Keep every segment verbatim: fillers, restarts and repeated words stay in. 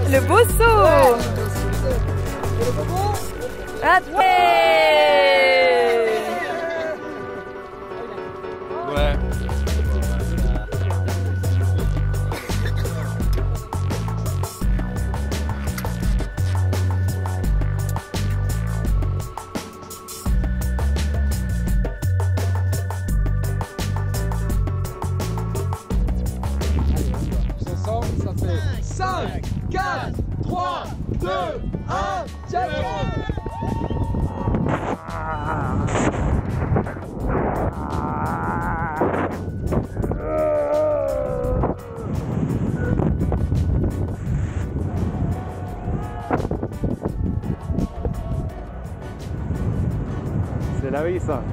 Le beau saut. Raté. Ouais. Ensemble, ça fait cinq, quatre, trois, deux, un, ciao. C'est la vie ça.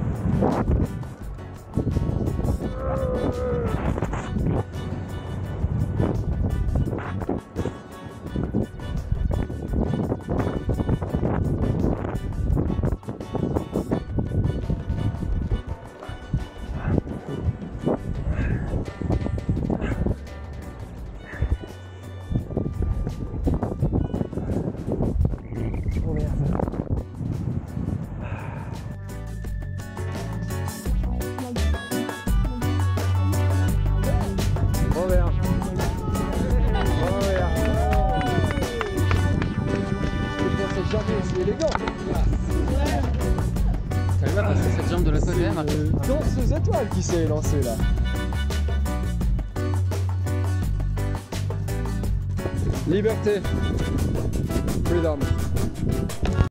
Robert. Robert. Je pensais jamais, c'est élégant. T'as vu là passer cette jambe de l'autre côté, Markus? C'est danseuse étoile qui s'est lancée là. Liberté. Freedom.